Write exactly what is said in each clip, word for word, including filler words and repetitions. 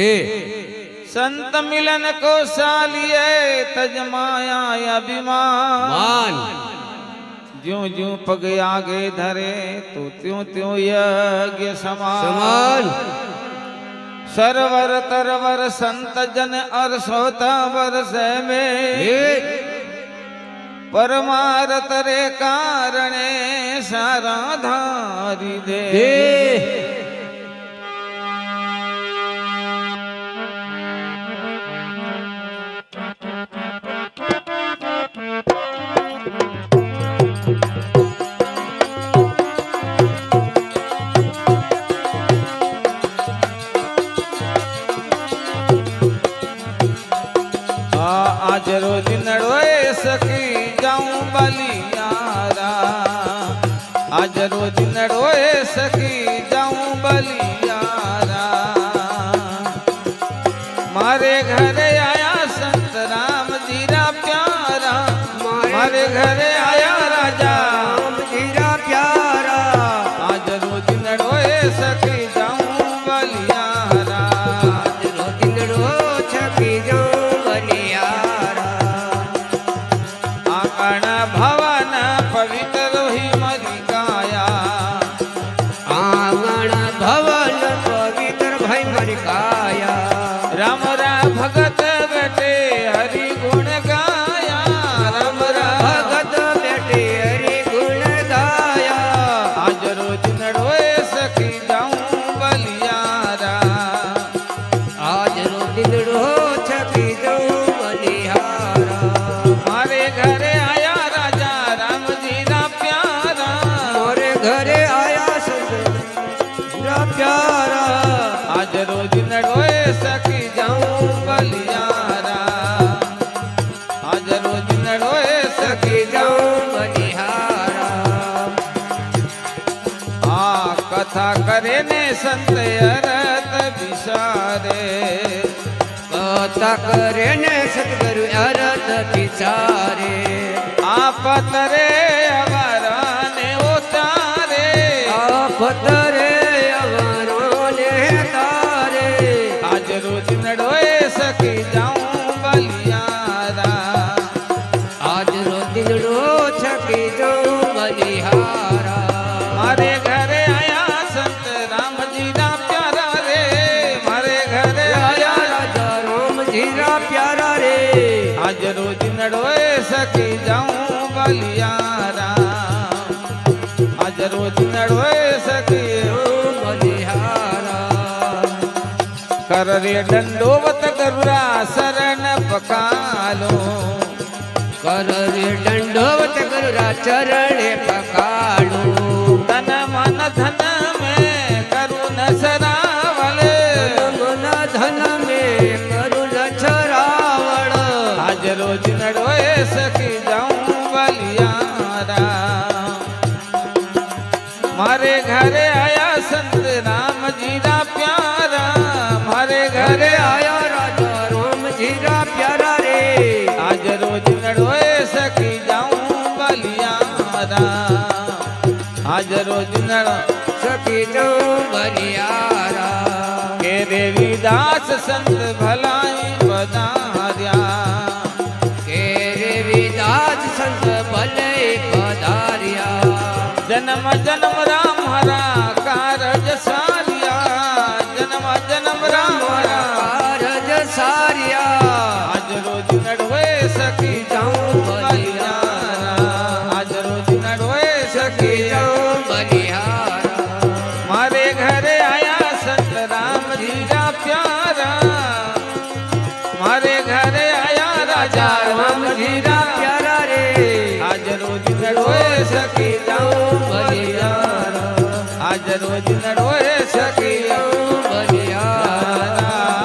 संत मिलन को सालिए तज माया अभिमान। ज्यों ज्यों पग आगे धरे तो त्यों त्यों यज्ञ समान। सरवर तरवर संत जन और सोता वर्ष में परमारत रे कारणे सारा धारी दे। आज रोज नड़ोए सखी जाऊं बलियारा। आज रोज नड़ोए सखी जाऊं बलियारा। मारे घर आया संत राम जीरा प्यारा। मारे घर आया राजा राम जीरा प्यारा। आज रोज नड़ोए सखी जाऊं बलियारा। आज रोज नड़ो सखी जाऊं भवन पवित्र ही मरी काया। आंगन भवन पवित्र भई मरी काया। राम रा भगत बेटे हरि गुण गाया। राम रा भगत बेटे हरि गुण गाया। आज रोज नड़ोए सखी जाऊं बलियारा। आज रोज नड़ो सखी जाऊं बलियारा। मारे घर प्यारा। आज रोज नड़ोए सखी जाऊं बलियारा। आज रोज नड़ोए सखी जाऊं बलिहारा। आ कथा करे ने संत अरत विचारे। कथा करे ने सतगुरु अरत विचारे। आप तरे अवरा ने उतारे। आप तरे आज रोज नड़ोए सखी जाऊं बलियारा। आज रोज नड़ो सखी जाऊं बलिहारा। मारे घर आया संत राम जीरा प्यारा रे। मारे घर आया राजा राम जीरा प्यारा रे। आज रोज नड़ोए सखी जाऊं बलियारा। आज रोज नड़ोए सखी बलिहारा। कर रे दंडोवत गरुरा शरण पकालो। कर रे दंडोवत गरुरा चरण पकालो। तन मन धन में करुण सरावल। मन धन में करुण सरावल। आज रोज नड़ोए सखी जाऊं बलियारा। मारे घर आया संत राम जीरा प्यारा। मारे घर आया राजा राम जीरा प्यारा रे। आज रोज नड़ोए सखी जाऊं बलियारा। आज रोज नड़ो सखी जाऊं बलियारा। के देवीदास संत भलाई पधार्या। के देवीदास संत भलाई पधार्या। जन्म जन्म राम हरा कारज सारिया। जन्म जन्म राम हरा कारज सारिया। आज रोज नड़ोए सखी जाऊं बलिहारा। आज रोज नड़ोए सखी जाऊं बलिहारा। मारे घर आया संत राम जीरा प्यारा। मारे घर आया राजा राम जीरा प्यारा रे। आज रोज नड़ोए सखी जाऊं बलिहारा। आज रोज नड़ोए सखी जाऊं बलिहारा।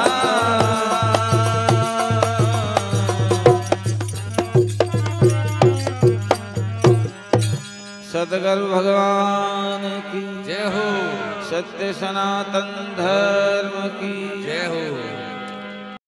सद्गुरु भगवान की जय हो। सत्य सनातन धर्म की जय हो।